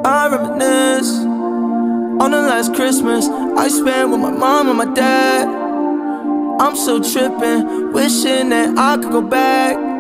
I reminisce on the last Christmas I spent with my mom and my dad. I'm so trippin', wishing that I could go back.